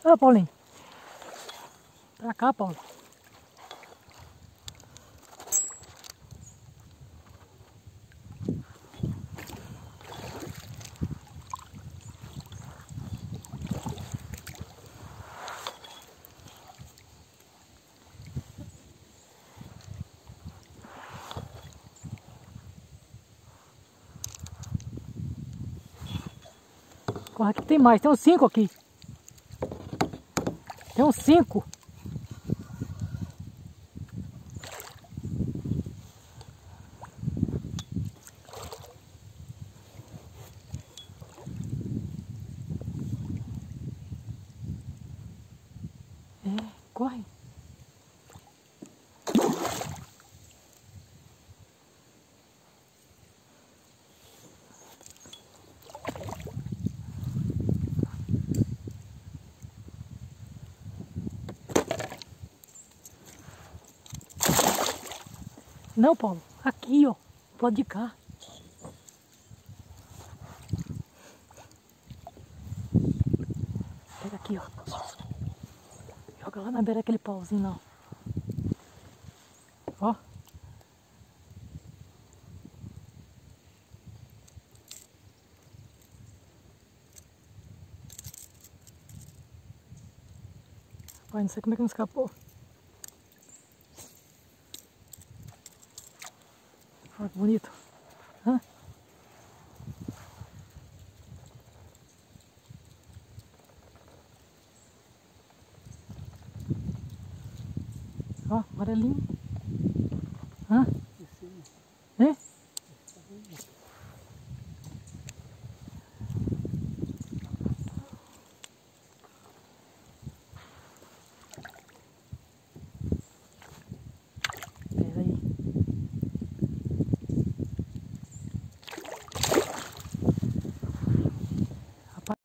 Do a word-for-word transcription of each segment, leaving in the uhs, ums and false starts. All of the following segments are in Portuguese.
Ô, Paulinho. Pra cá, Paulo. Corre aqui, tem mais, tem uns cinco aqui. Tem uns cinco. É, corre. Não, Paulo, aqui, ó, pro lado de cá. Pega aqui, ó. Joga lá na beira aquele pauzinho, não. Ó. Pai, não sei como é que não escapou. Olha que bonito. Hã? Ó, amarelinho. Hã? É? Pera aí. Rapaz.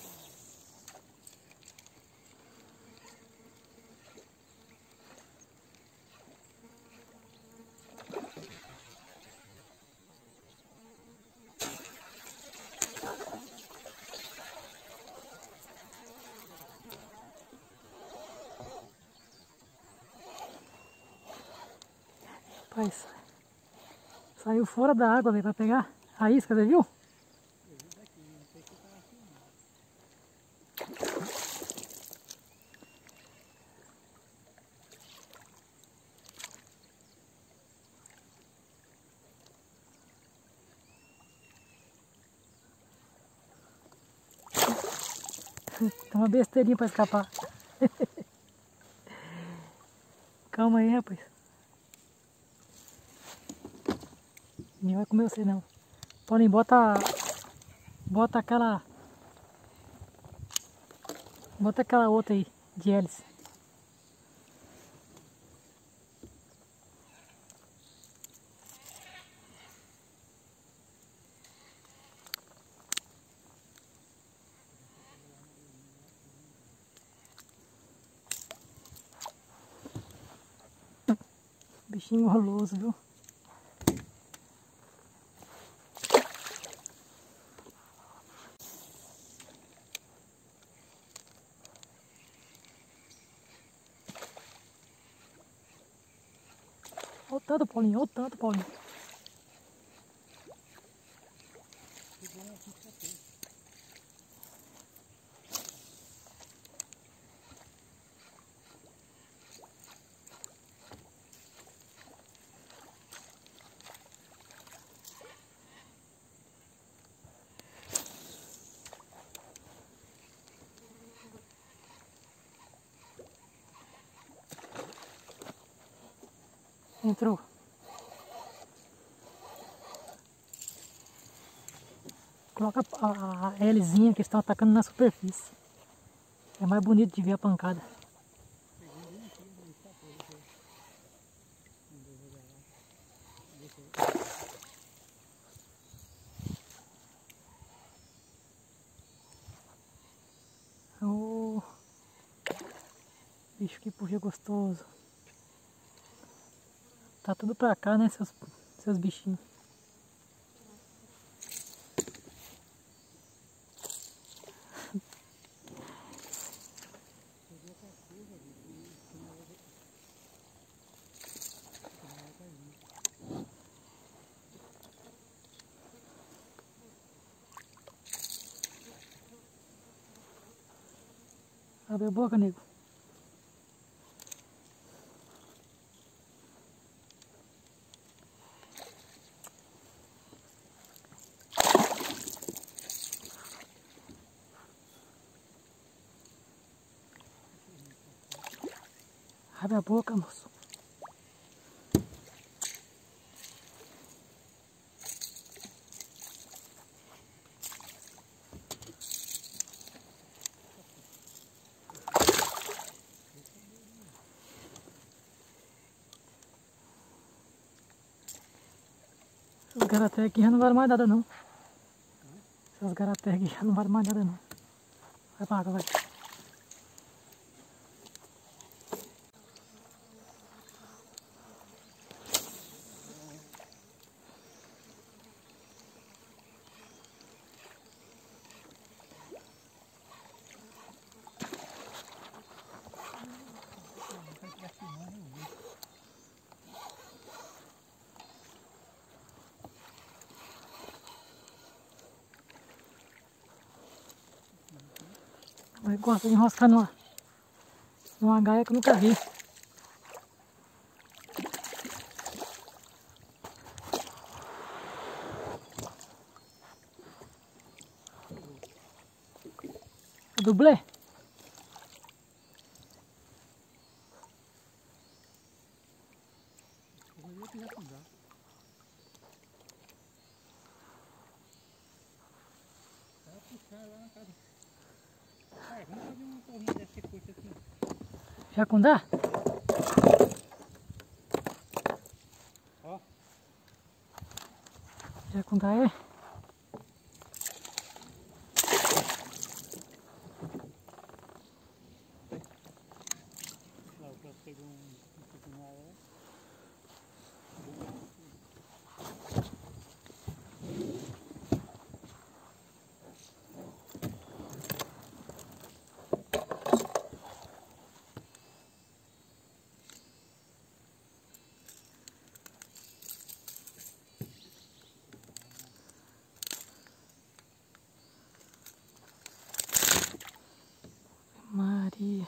Rapaz, saiu fora da água, velho, pra pegar a isca, você viu? Tem uma besteirinha pra escapar. Calma aí, rapaz. Ninguém vai comer você não. Paulinho, bota. Bota aquela. Bota aquela outra aí, de hélice. Bichinho roloso, viu? Olha o tanto, Paulinho, olha o tanto, Paulinho. Entrou. Coloca a, a Lzinha que estão atacando na superfície. É mais bonito de ver a pancada. Oh, bicho, que puxa gostoso. Tá tudo pra cá, né, seus, seus bichinhos. Abre a boca, nego. Abre a boca, moço. Essas garaté aqui já não valem mais nada não. Essas garaté aqui já não valem mais nada não. Vai pra água, vai. Mas gosta de enroscar numa, numa gaia que eu nunca vi. É dublê? Jacundá? Ó. Jacundá é? Lá, o cara pegou um um um aéreo. Maria.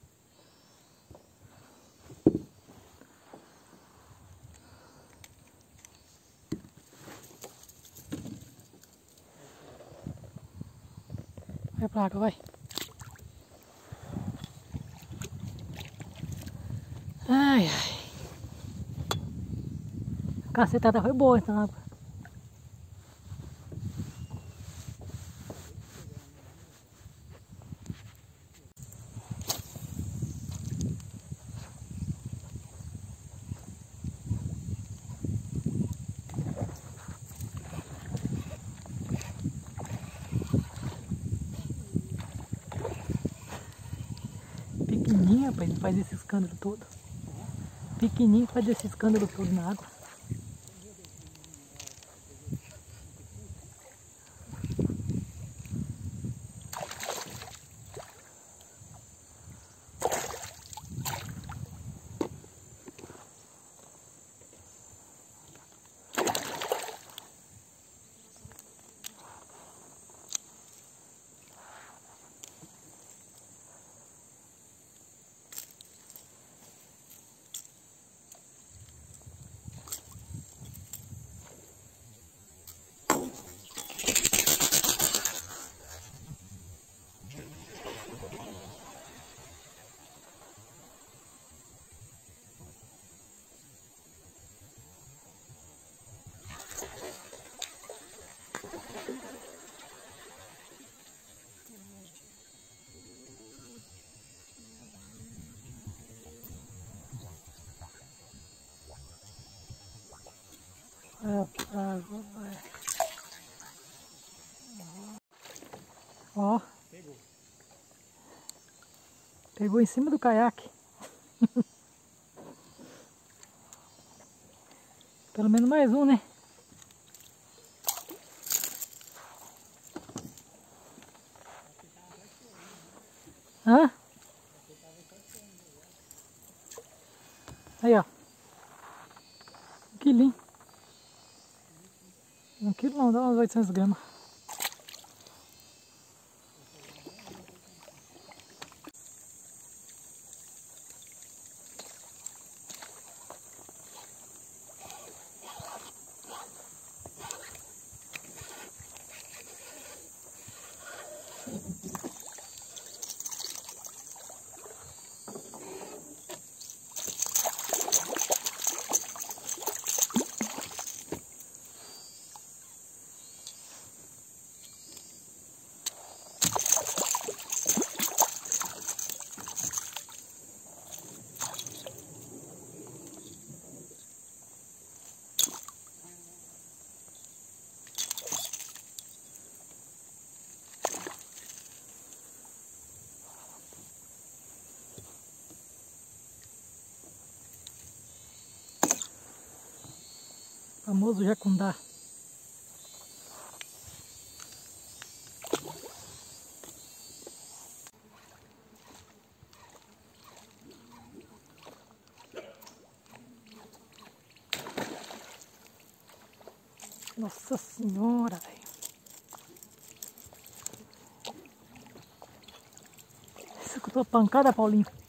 Vai pra água, vai. Ai, ai. A cacetada foi boa essa água. Pequenininha, rapaz, não faz esse escândalo todo. Pequenininho faz esse escândalo todo na água. Água, vai. Ó. Pegou. Pegou em cima do caiaque. Pelo menos mais um, né? Hã? Aí, ó. Um quilinho. Um quilo não, dá uns oitocentos gramas. Famoso jacundá. Nossa senhora, velho. Isso que eu tô pancada, Paulinho.